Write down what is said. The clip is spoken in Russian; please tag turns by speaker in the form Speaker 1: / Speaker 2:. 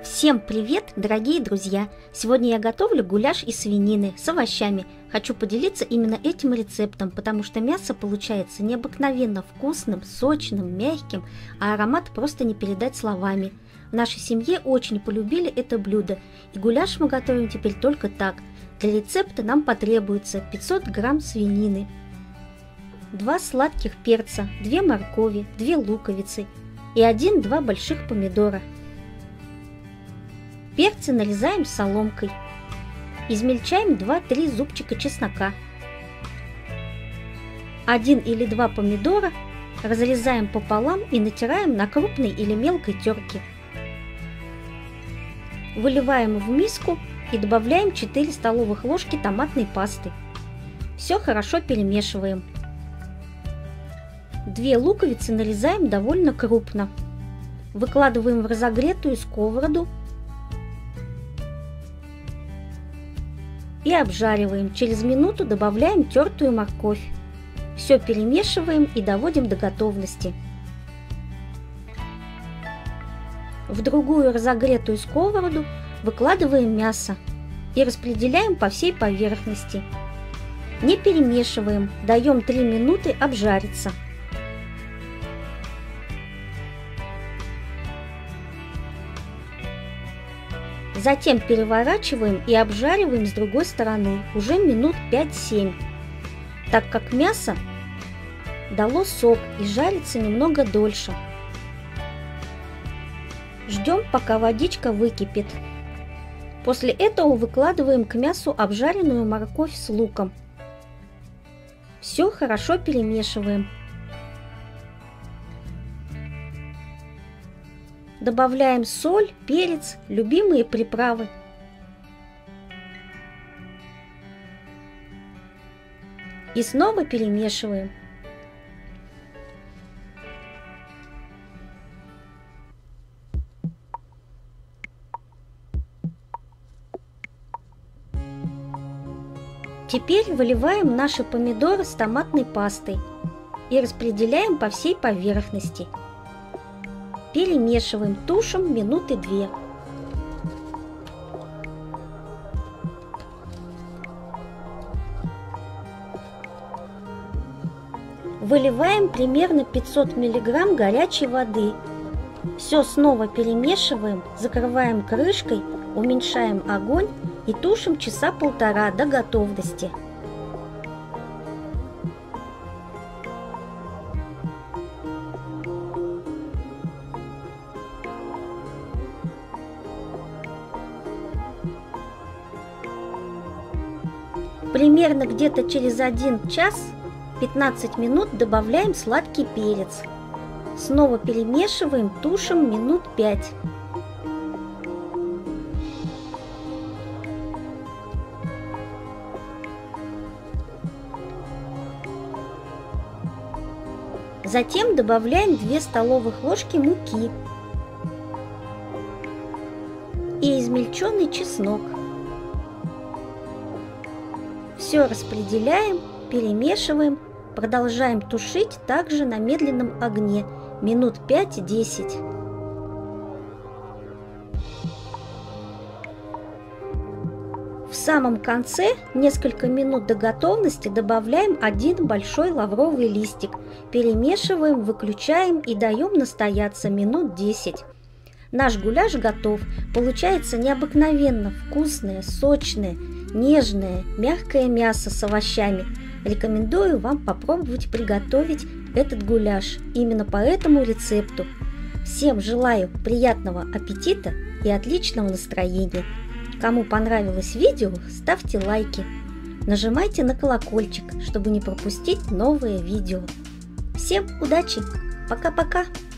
Speaker 1: Всем привет, дорогие друзья! Сегодня я готовлю гуляш из свинины с овощами. Хочу поделиться именно этим рецептом, потому что мясо получается необыкновенно вкусным, сочным, мягким, а аромат просто не передать словами. В нашей семье очень полюбили это блюдо, и гуляш мы готовим теперь только так. Для рецепта нам потребуется 500 грамм свинины, 2 сладких перца, 2 моркови, 2 луковицы и 1-2 больших помидора. Перцы нарезаем соломкой. Измельчаем 2-3 зубчика чеснока. 1 или 2 помидора разрезаем пополам и натираем на крупной или мелкой терке. Выливаем в миску и добавляем 4 столовых ложки томатной пасты. Все хорошо перемешиваем. 2 луковицы нарезаем довольно крупно. Выкладываем в разогретую сковороду и обжариваем. Через минуту добавляем тертую морковь. Все перемешиваем и доводим до готовности. В другую разогретую сковороду выкладываем мясо и распределяем по всей поверхности. Не перемешиваем, даем 3 минуты обжариться. Затем переворачиваем и обжариваем с другой стороны уже минут 5-7, так как мясо дало сок и жарится немного дольше. Ждем, пока водичка выкипит. После этого выкладываем к мясу обжаренную морковь с луком. Все хорошо перемешиваем. Добавляем соль, перец, любимые приправы. И снова перемешиваем. Теперь выливаем наши помидоры с томатной пастой и распределяем по всей поверхности. Перемешиваем, тушим минуты 2. Выливаем примерно 500 мг горячей воды. Все снова перемешиваем, закрываем крышкой, уменьшаем огонь и тушим часа полтора до готовности. Примерно где-то через 1 час 15 минут добавляем сладкий перец. Снова перемешиваем, тушим минут 5. Затем добавляем 2 столовых ложки муки и измельченный чеснок. Все распределяем, перемешиваем, продолжаем тушить также на медленном огне минут 5-10. В самом конце, несколько минут до готовности, добавляем 1 большой лавровый листик, перемешиваем, выключаем и даем настояться минут 10. Наш гуляш готов. Получается необыкновенно вкусное, сочное, нежное, мягкое мясо с овощами. Рекомендую вам попробовать приготовить этот гуляш именно по этому рецепту. Всем желаю приятного аппетита и отличного настроения. Кому понравилось видео, ставьте лайки. Нажимайте на колокольчик, чтобы не пропустить новые видео. Всем удачи! Пока-пока!